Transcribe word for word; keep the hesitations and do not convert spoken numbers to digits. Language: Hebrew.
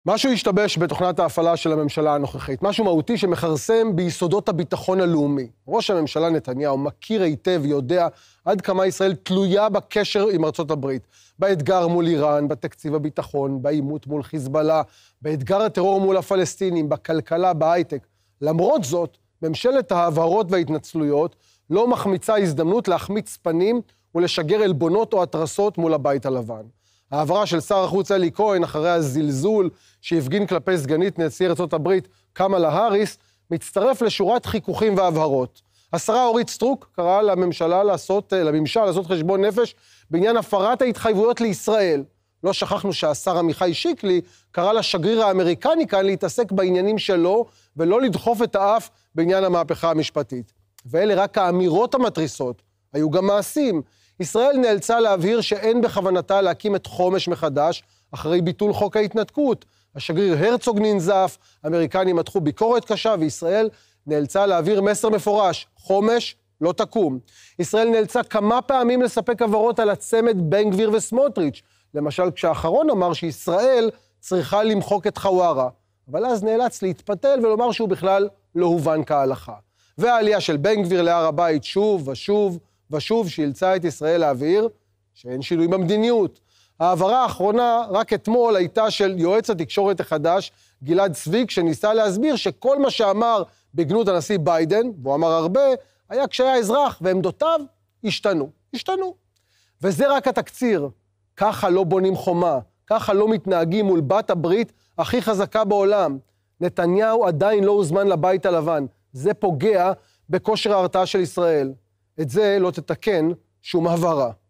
משהו השתבש בתוכנת ההפעלה של הממשלה הנוכחית, משהו מהותי שמחרסם ביסודות הביטחון הלאומי. ראש הממשלה נתניהו מכיר היטב ויודע עד כמה ישראל תלויה בקשר עם ארצות הברית, באתגר מול איראן, בתקציב הביטחון, בעימות מול חיזבאללה, באתגר הטרור מול הפלסטינים, בכלכלה, בהייטק. למרות זאת, ממשלת ההבהרות וההתנצלויות לא מחמיצה הזדמנות להחמיץ פנים ולשגר עלבונות או התרסות מול הבית הלבן. העברה של שר החוץ אלי כהן אחרי הזלזול שהפגין כלפי סגנית נשיא ארצות הברית קמאלה האריס, מצטרף לשורת חיכוכים והבהרות. השרה אורית סטרוק קראה לממשלה לעשות, לממשל לעשות חשבון נפש בעניין הפרת ההתחייבויות לישראל. לא שכחנו שהשר עמיחי שיקלי קרא לשגריר האמריקני כאן להתעסק בעניינים שלו ולא לדחוף את האף בעניין המהפכה המשפטית. ואלה רק האמירות המתריסות, היו גם מעשים. ישראל נאלצה להבהיר שאין בכוונתה להקים את חומש מחדש אחרי ביטול חוק ההתנתקות. השגריר הרצוג ננזף, האמריקנים מתחו ביקורת קשה, וישראל נאלצה להעביר מסר מפורש, חומש לא תקום. ישראל נאלצה כמה פעמים לספק הבהרות על הצמד בן גביר וסמוטריץ', למשל כשהאחרון אמר שישראל צריכה למחוק את חווארה, אבל אז נאלץ להתפתל ולומר שהוא בכלל לא הובן כהלכה. והעלייה של בן גביר להר הבית שוב ושוב ושוב שאילצה את ישראל להבהיר שאין שינוי במדיניות. העברה האחרונה רק אתמול הייתה של יועץ התקשורת החדש גלעד צביק, שניסה להסביר שכל מה שאמר בגנות הנשיא ביידן, והוא אמר הרבה, היה כשהיה אזרח ועמדותיו השתנו, השתנו. וזה רק התקציר. ככה לא בונים חומה, ככה לא מתנהגים מול בת הברית הכי חזקה בעולם. נתניהו עדיין לא הוזמן לבית הלבן. זה פוגע בכושר ההרתעה של ישראל. את זה לא תתקן שום הבהרה.